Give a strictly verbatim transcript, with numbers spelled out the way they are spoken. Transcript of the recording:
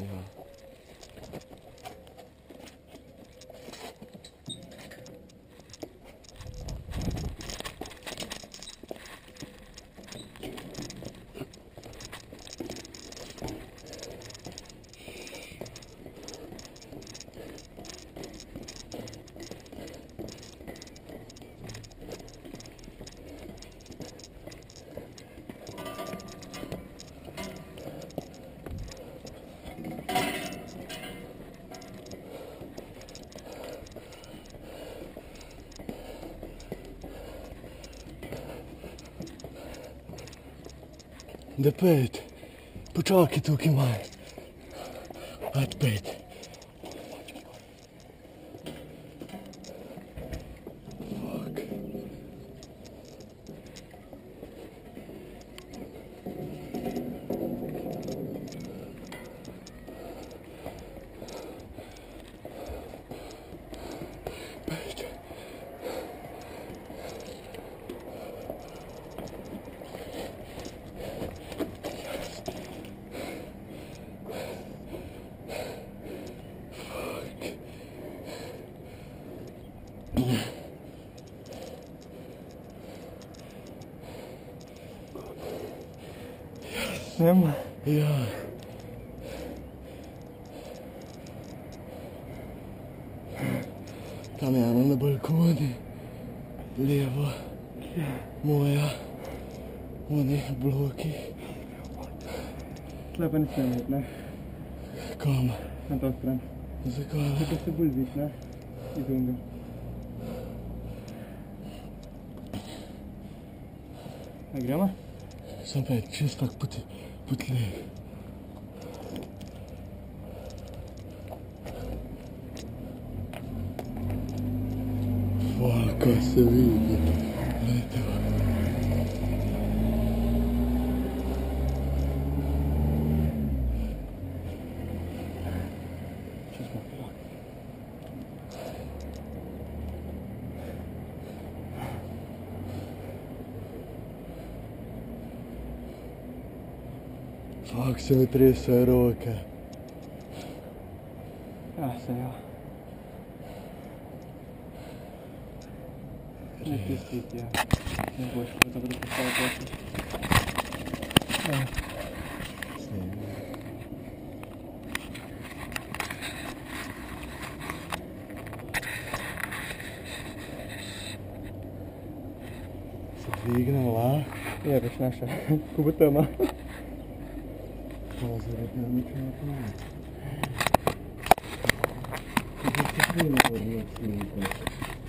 Ja. Да пет, почакай тук май. Ад пет. Fuck. Pet. Нема? Ja. Там я на балконі. Лево. Моя. Вони блоки. Släpper inte fram hit, nej. Kom. Vänta upp den. Och så kolla. Det måste bullvittna i dungen. Är gröna? Сам пет, чист так пути. Путле. Fuck, se vidi. Vedete. Fuck, se mi tresao ruka. Ja, säger jag. Lite skit, ja. Nu går jag att ta på startplatsen. Ja. Двигнем lá. Ja, das naša. Kubutama. Pozor, ja ničemu pomoći. Kako se prije ne odnosi?